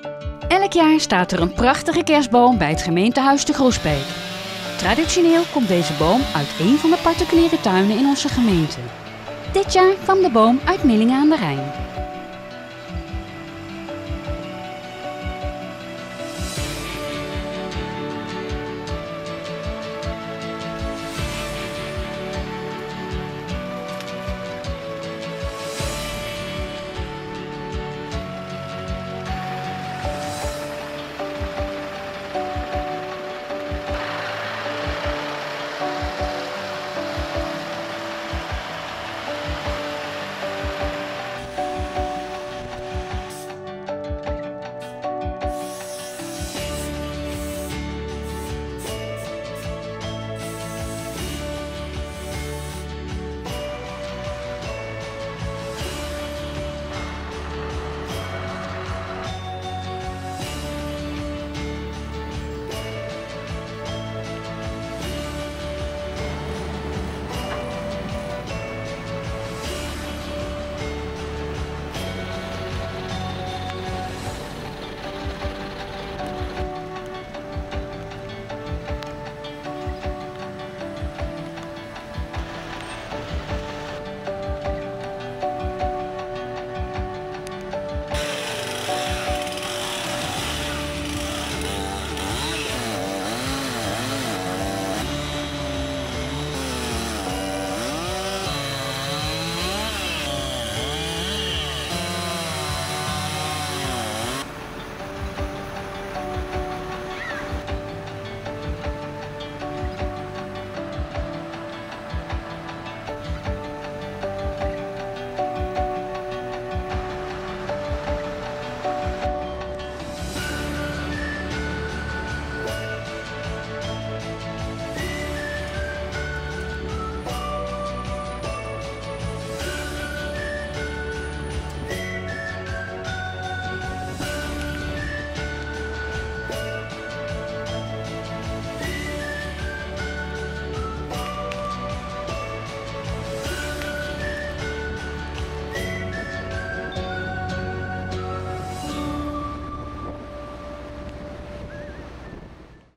Elk jaar staat er een prachtige kerstboom bij het gemeentehuis te Groesbeek. Traditioneel komt deze boom uit een van de particuliere tuinen in onze gemeente. Dit jaar kwam de boom uit Millingen aan de Rijn.